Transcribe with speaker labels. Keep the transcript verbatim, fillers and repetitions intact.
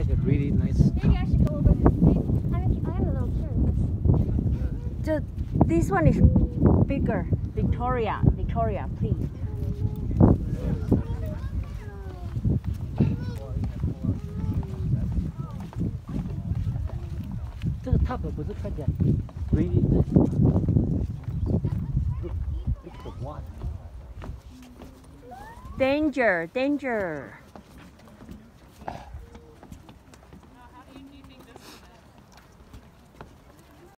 Speaker 1: like a really nice
Speaker 2: Maybe I should go over this. Maybe, I, I am a little curious.
Speaker 3: The, this one is bigger. Victoria, Victoria, please.
Speaker 1: 这个 top 不是看起来 really nice. Look, look at the water.
Speaker 3: Danger, danger.